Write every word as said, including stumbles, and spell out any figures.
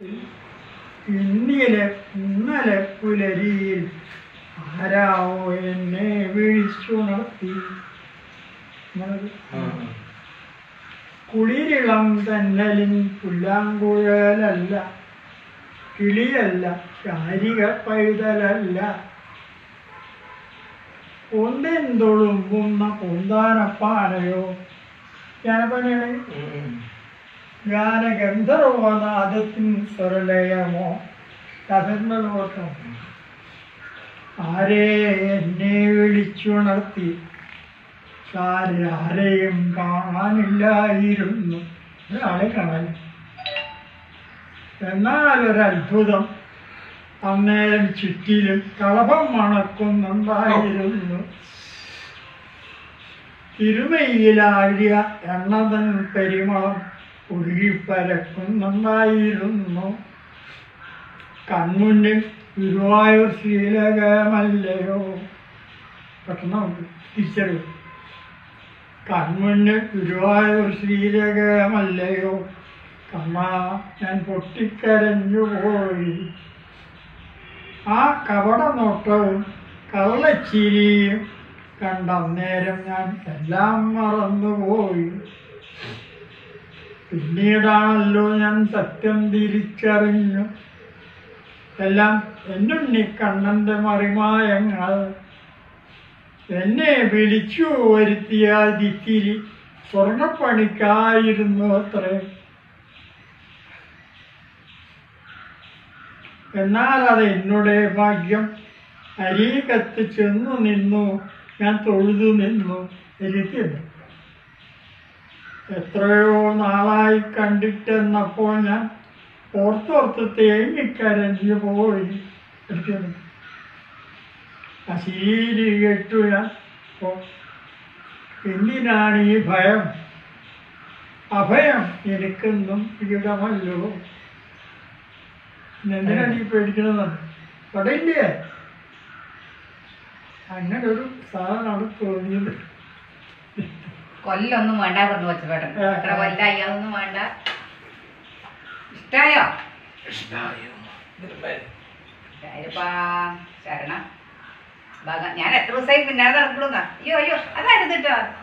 ഇന്നലെ ഇന്നലെ പുലരിയിൽ ആരാവോ എന്നെ വിളിച്ചുണർത്തി. കുളിരിളം തന്നലിൻ പുല്ലാങ്കുഴലല്ല, കിളിയല്ല, ശാരിക പൈതലല്ല, ഒന്നെന്തൊളുമ്പുന്ന പൊന്താനപ്പാനയോ ജ്ഞാനപ്പനാണ്. ഗാനഗന്ധർവനാദത്തിൻ സ്വരലയമോ കഥകളോട്ടോ. ആരേ എന്നെ വിളിച്ചുണർത്തി, ആരെയും കാണാനില്ലായിരുന്നു. ഒരാളെ കാണാൻ. എന്നാലൊരത്ഭുതം അന്നേരം ചുറ്റിലും കളഭം മണക്കുന്നുണ്ടായിരുന്നു. തിരുമയിലാഴിയ എണ്ണതൻ പരിമളം ഒഴുകിപ്പരക്കുന്നുണ്ടായിരുന്നു. കൺമുന്നിൽ ഗുരുവായൂർ ശ്രീലകമല്ലയോ. പെട്ടെന്ന് നമുക്ക് തിരിച്ചറിവ്. കൺമുന്നിൽ ഗുരുവായൂർ ശ്രീലകമല്ലയോ. കണ്ണാ ഞാൻ പൊട്ടിക്കരഞ്ഞു പോയി. ആ കപട നോട്ടവും കള്ളച്ചിരിയും കണ്ടന്നേരം ഞാൻ എല്ലാം മറന്നുപോയി. പിന്നീടാണല്ലോ ഞാൻ സത്യം തിരിച്ചറിഞ്ഞു. എല്ലാം എന്നുണ്ണി കണ്ണൻ്റെ മറിമായങ്ങൾ. എന്നെ വിളിച്ചു വരുത്തിയ ദിത്തിരി സ്വർണ്ണപ്പണിക്കായിരുന്നു അത്രേ. എന്നാൽ അത് എന്നോട് ഭാഗ്യം. അരീകത്ത് ചെന്നു നിന്നു, ഞാൻ തൊഴുതു നിന്നു. എനിക്കുണ്ട് എത്രയോ നാളായി കണ്ടിട്ടെന്നപ്പോൾ ഞാൻ ഓർത്തോർത്ത് തേങ്ങിക്കരഞ്ഞു പോയി. എടുക്കുന്നു അശീരി കേട്ടു ഞാൻ. എന്തിനാണ് ഈ ഭയം? അഭയം എനിക്കെന്നും ഇടമല്ലോ. എന്തിനാണ് ഈ പേടിക്കണമെന്നാണ് പടയില്ലേ. അങ്ങനെ ഒരു സാധനമാണ് തോന്നിയത്. കൊല്ലൊന്നും വേണ്ട പറഞ്ഞു വെച്ചേട്ടൻ. എത്ര കൊല്ലായി അതൊന്നും വേണ്ട. ഇഷ്ടായോ? ശരണ ഞാൻ എത്ര ദിവസമായി പിന്നെ നടക്കണമെന്നാ. അയ്യോ അയ്യോ അതായിരുന്നു കേട്ടോ.